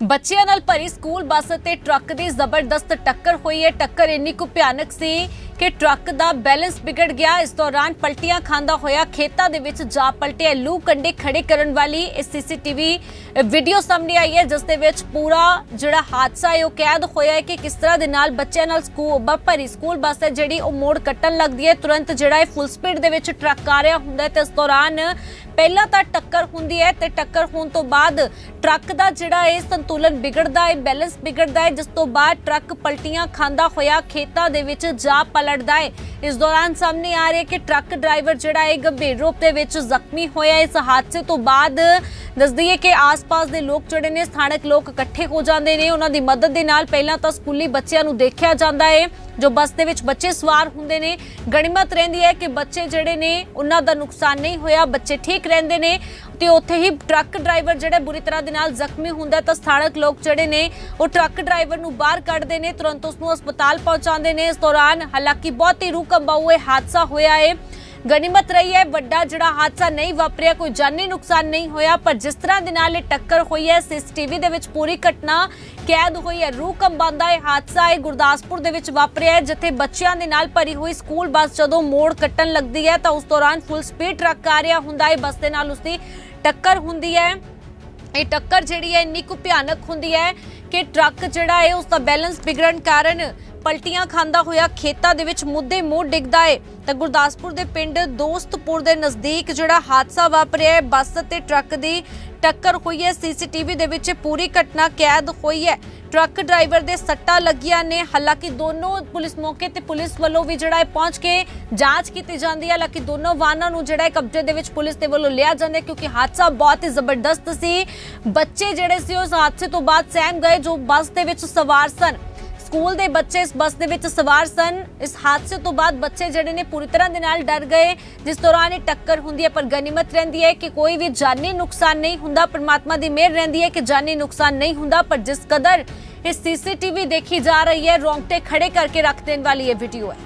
ਬੱਚਿਆਂ ਨਾਲ ਭਰੀ ਸਕੂਲ ਬੱਸ ਅਤੇ ਟਰੱਕ ਦੀ ਜ਼ਬਰਦਸਤ ਟੱਕਰ ਹੋਈ ਹੈ। ਟੱਕਰ ਇੰਨੀ ਕੁ ਭਿਆਨਕ ਸੀ ਕਿ ਟਰੱਕ ਦਾ ਬੈਲੈਂਸ ਵਿਗੜ ਗਿਆ। ਇਸ ਦੌਰਾਨ ਪਲਟੀਆਂ ਖਾਂਦਾ ਹੋਇਆ ਖੇਤਾਂ ਦੇ ਵਿੱਚ ਜਾ ਪਲਟਿਆ। ਲੂ ਕੰਡੇ ਖੜੇ ਕਰਨ ਵਾਲੀ ਇਹ ਸੀਸੀਟੀਵੀ ਵੀਡੀਓ ਸਾਹਮਣੇ ਆਈ ਹੈ, ਜਿਸ ਦੇ ਵਿੱਚ ਪੂਰਾ ਜਿਹੜਾ ਹਾਦਸਾ ਹੈ ਉਹ ਕੈਦ ਹੋਇਆ ਹੈ ਕਿ ਕਿਸ ਤਰ੍ਹਾਂ ਦੇ ਨਾਲ ਬੱਚਿਆਂ ਨਾਲ ਭਰੀ ਸਕੂਲ ਬੱਸ ਹੈ ਜਿਹੜੀ ਉਹ ਮੋੜ ਕੱਟਣ ਲੱਗਦੀ ਹੈ। ਤੁਰੰਤ ਜਿਹੜਾ ਇਹ ਫੁੱਲ ਸਪੀਡ ਦੇ ਵਿੱਚ ਟਰੱਕ ਆ ਰਿਹਾ ਹੁੰਦਾ ਹੈ ਤੇ ਇਸ ਦੌਰਾਨ ਪਹਿਲਾਂ ਤਾਂ ਟੱਕਰ ਹੁੰਦੀ ਹੈ ਤੇ ਟੱਕਰ ਹੋਣ ਤੋਂ ਬਾਅਦ ਟਰੱਕ ਦਾ ਜਿਹੜਾ ਇਹ ਸੰਤੁਲਨ ਵਿਗੜਦਾ ਹੈ, ਬੈਲੈਂਸ ਵਿਗੜਦਾ ਹੈ, ਜਿਸ ਤੋਂ ਬਾਅਦ ਟਰੱਕ ਪਲਟੀਆਂ ਖਾਂਦਾ ਹੋਇਆ ਖੇਤਾਂ ਦੇ ਵਿੱਚ ਜਾ ਪਲਟਦਾ ਹੈ। ਇਸ ਦੌਰਾਨ ਸਾਹਮਣੇ ਆ ਰਿਹਾ ਹੈ ਕਿ ਟਰੱਕ ਡਰਾਈਵਰ ਜਿਹੜਾ ਹੈ ਗੰਭੀਰ ਰੂਪ ਦੇ ਵਿੱਚ ਜ਼ਖਮੀ ਹੋਇਆ। ਇਸ ਹਾਦਸੇ ਤੋਂ ਬਾਅਦ ਦੱਸਦੀ ਹੈ ਕਿ ਆਸ-ਪਾਸ ਦੇ ਲੋਕ ਜਿਹੜੇ ਨੇ, ਸਥਾਨਕ ਲੋਕ ਇਕੱਠੇ ਹੋ ਜਾਂਦੇ ਨੇ। ਉਹਨਾਂ ਦੀ ਮਦਦ ਦੇ ਨਾਲ ਪਹਿਲਾਂ ਤਾਂ ਸਕੂਲੀ ਬੱਚਿਆਂ ਨੂੰ ਦੇਖਿਆ ਜਾਂਦਾ ਹੈ, ਜੋ ਬੱਸ ਦੇ ਵਿੱਚ ਬੱਚੇ ਸਵਾਰ ਹੁੰਦੇ ਨੇ। ਗਣੀਮਤ ਰਹਿੰਦੀ ਹੈ ਕਿ ਬੱਚੇ ਜਿਹੜੇ ਨੇ ਉਹਨਾਂ ਦਾ ਨੁਕਸਾਨ ਨਹੀਂ ਹੋਇਆ, ਬੱਚੇ ਠੀਕ ਰਹਿੰਦੇ ਨੇ ਤੇ ਉੱਥੇ ਹੀ ਟਰੱਕ ਡਰਾਈਵਰ ਜਿਹੜਾ ਬੁਰੀ ਤਰ੍ਹਾਂ ਦੇ ਨਾਲ ਜ਼ਖਮੀ ਹੁੰਦਾ ਤਾਂ ਸਥਾਨਕ ਲੋਕ ਜਿਹੜੇ ਨੇ ਉਹ ਟਰੱਕ ਡਰਾਈਵਰ ਨੂੰ ਬਾਹਰ ਕੱਢਦੇ ਨੇ, ਤੁਰੰਤ ਉਸ ਨੂੰ ਹਸਪਤਾਲ ਪਹੁੰਚਾਉਂਦੇ ਨੇ। ਇਸ ਦੌਰਾਨ ਹਾਲਾਂਕਿ ਬਹੁਤ ਹੀ ਰੂਹ ਕੰਬਾਊ ਇਹ ਹਾਦਸਾ ਹੋਇਆ ਹੈ। ਗਨੀਮਤ ਰਹੀ ਹੈ ਵੱਡਾ ਜਿਹੜਾ ਹਾਦਸਾ ਨਹੀਂ ਵਾਪਰਿਆ, ਕੋਈ ਜਾਨੀ ਨੁਕਸਾਨ ਨਹੀਂ ਹੋਇਆ, ਪਰ ਜਿਸ ਤਰ੍ਹਾਂ ਦੇ ਨਾਲ ਇਹ ਟੱਕਰ ਹੋਈ ਹੈ ਸੀਸੀਟੀਵੀ ਦੇ ਵਿੱਚ ਪੂਰੀ ਘਟਨਾ ਕੈਦ ਹੋਈ ਹੈ। ਰੂਹ ਕੰਬਾਉਂਦਾ ਇਹ ਹਾਦਸਾ ਹੈ ਗੁਰਦਾਸਪੁਰ ਦੇ ਵਿੱਚ ਵਾਪਰਿਆ ਹੈ, ਜਿੱਥੇ ਬੱਚਿਆਂ ਦੇ ਨਾਲ ਭਰੀ ਹੋਈ ਸਕੂਲ ਬੱਸ ਜਦੋਂ ਮੋੜ ਕੱਟਣ ਲੱਗਦੀ ਹੈ ਤਾਂ ਉਸ ਦੌਰਾਨ ਫੁੱਲ ਸਪੀਡ ਟਰੱਕ ਆ ਰਿਹਾ ਹੁੰਦਾ ਹੈ, ਬੱਸ ਦੇ ਨਾਲ ਉਸਦੀ ਟੱਕਰ ਹੁੰਦੀ ਹੈ। ਇਹ ਟੱਕਰ ਜਿਹੜੀ ਹੈ ਇੰਨੀ ਕੁ ਭਿਆਨਕ ਹੁੰਦੀ ਹੈ ਕਿ ਟਰੱਕ ਜਿਹੜਾ ਹੈ ਉਸ ਦਾ ਬੈਲੈਂਸ ਵਿਗੜਨ ਕਾਰਨ ਪਲਟੀਆਂ ਖਾਂਦਾ ਹੋਇਆ ਖੇਤਾਂ ਦੇ ਵਿੱਚ ਮੁੱਦੇ ਮੂੰਹ ਡਿੱਗਦਾ ਹੈ। ਤਾਂ ਗੁਰਦਾਸਪੁਰ ਦੇ ਪਿੰਡ ਦੋਸਤਪੁਰ ਦੇ ਨਜ਼ਦੀਕ ਜਿਹੜਾ ਹਾਦਸਾ ਵਾਪਰਿਆ ਹੈ, ਬੱਸ ਅਤੇ ਟਰੱਕ ਦੀ ਟੱਕਰ ਹੋਈ ਹੈ। ਸੀਸੀਟੀਵੀ ਦੇ ਵਿੱਚ ਪੂਰੀ ਘਟਨਾ ਕੈਦ ਹੋਈ ਹੈ। ਟਰੱਕ ਡਰਾਈਵਰ ਦੇ ਸੱਟਾਂ ਲੱਗੀਆਂ ਨੇ। ਹਾਲਾਂਕਿ ਦੋਨੋਂ ਪੁਲਿਸ ਮੌਕੇ ਤੇ ਪੁਲਿਸ ਵੱਲੋਂ ਵੀ ਜਿਹੜਾ ਹੈ ਪਹੁੰਚ ਕੇ ਜਾਂਚ ਕੀਤੀ ਜਾਂਦੀ ਹੈ। ਹਾਲਾਂਕਿ ਦੋਨੋਂ ਵਾਹਨਾਂ ਨੂੰ ਜਿਹੜਾ ਹੈ ਕਬਜ਼ੇ ਦੇ ਵਿੱਚ ਪੁਲਿਸ ਦੇ ਵੱਲੋਂ ਲਿਆ ਜਾਂਦਾ ਹੈ, ਕਿਉਂਕਿ ਹਾਦਸਾ ਬਹੁਤ ਹੀ ਜ਼ਬਰਦਸਤ ਸੀ। ਬੱਚੇ ਜਿਹੜੇ ਸੀ ਉਸ ਹਾਦਸੇ ਤੋਂ ਬਾਅਦ ਸਹਿਮ ਗਏ ਜੋ ਬੱਸ ਦੇ ਵਿੱਚ ਸਵਾਰ ਸਨ। ਸਕੂਲ ਦੇ ਬੱਚੇ ਇਸ ਬੱਸ ਦੇ ਵਿੱਚ ਸਵਾਰ ਸਨ। ਇਸ ਹਾਦਸੇ ਤੋਂ ਬਾਅਦ ਬੱਚੇ ਜਿਹੜੇ ਨੇ ਪੂਰੀ ਤਰ੍ਹਾਂ ਦੇ ਨਾਲ ਡਰ ਗਏ, ਜਿਸ ਦੌਰਾਨ ਇਹ ਟੱਕਰ ਹੁੰਦੀ ਹੈ। ਪਰ ਗਨੀਮਤ ਰਹਿੰਦੀ ਹੈ ਕਿ ਕੋਈ ਵੀ ਜਾਨੀ ਨੁਕਸਾਨ ਨਹੀਂ ਹੁੰਦਾ। ਪਰਮਾਤਮਾ ਦੀ ਮਿਹਰ ਰਹਿੰਦੀ ਹੈ ਕਿ ਜਾਨੀ ਨੁਕਸਾਨ ਨਹੀਂ ਹੁੰਦਾ, ਪਰ ਜਿਸ ਕਦਰ ਇਹ ਸੀਸੀਟੀਵੀ ਦੇਖੀ ਜਾ ਰਹੀ ਹੈ, ਰੋਂਗਟੇ ਖੜੇ करके रख देने वाली ये वीडियो है।